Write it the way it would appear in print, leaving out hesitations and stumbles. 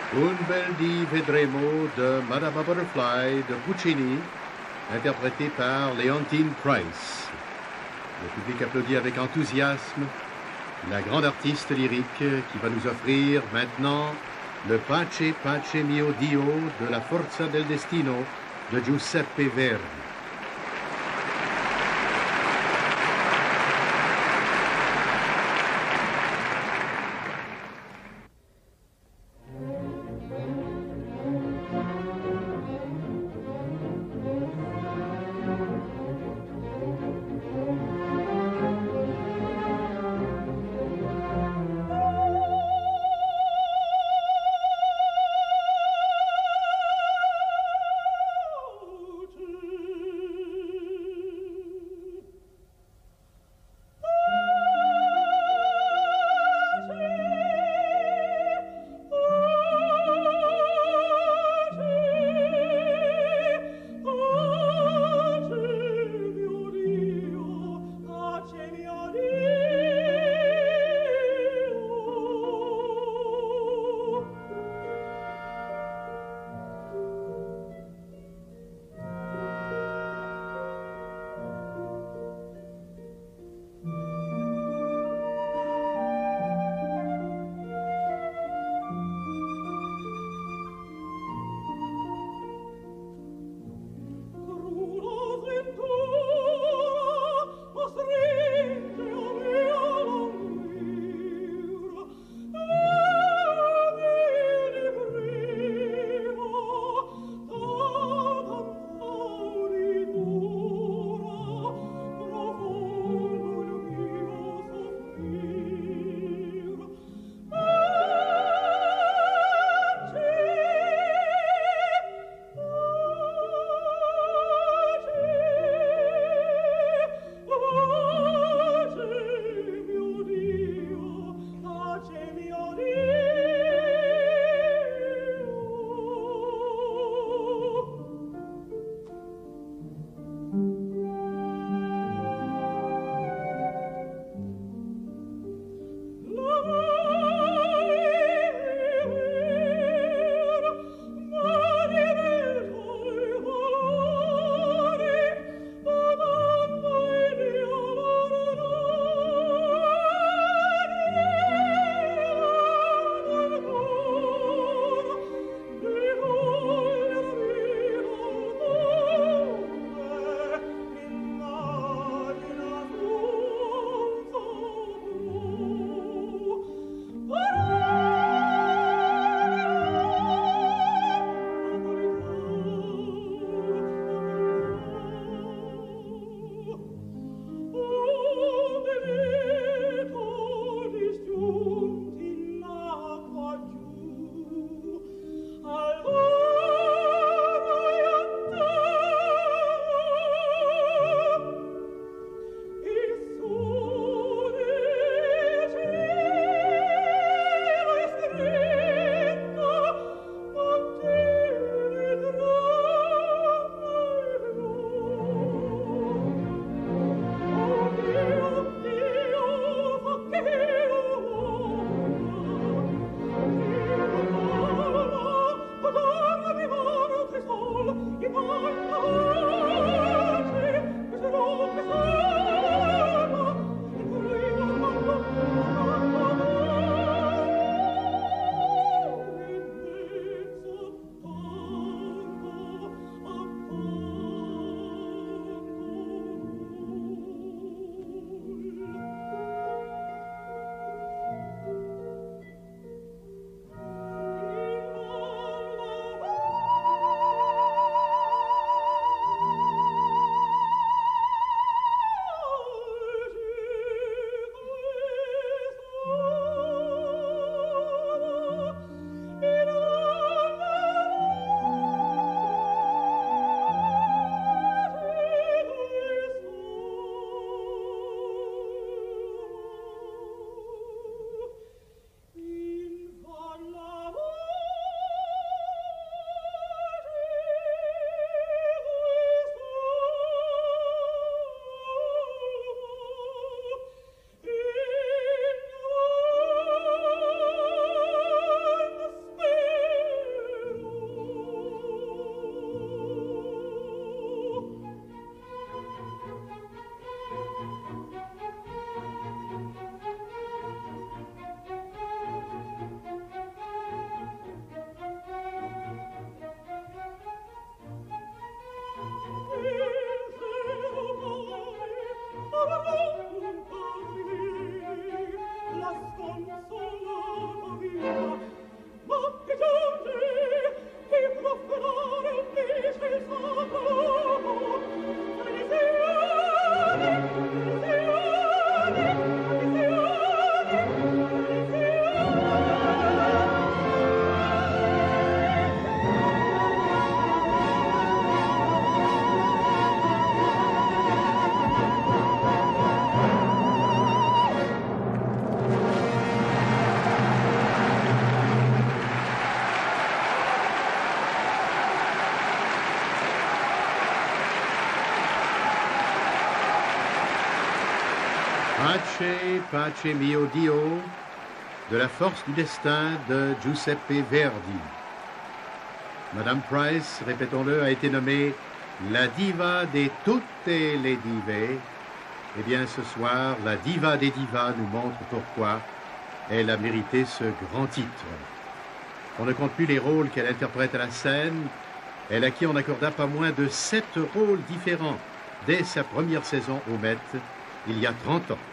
Un bel di Vedremo de Madame Butterfly de Puccini, interprété par Leontyne Price. Le public applaudit avec enthousiasme la grande artiste lyrique qui va nous offrir maintenant le Pace Pace Mio Dio de la Forza del Destino de Giuseppe Verdi. Pace, pace mio Dio, de la force du destin de Giuseppe Verdi. Madame Price, répétons-le, a été nommée la diva de tutte les divas. Eh bien, ce soir, la diva des divas nous montre pourquoi elle a mérité ce grand titre. On ne compte plus les rôles qu'elle interprète à la scène. Elle à qui on accorda pas moins de 7 rôles différents dès sa première saison au Met, il y a 30 ans.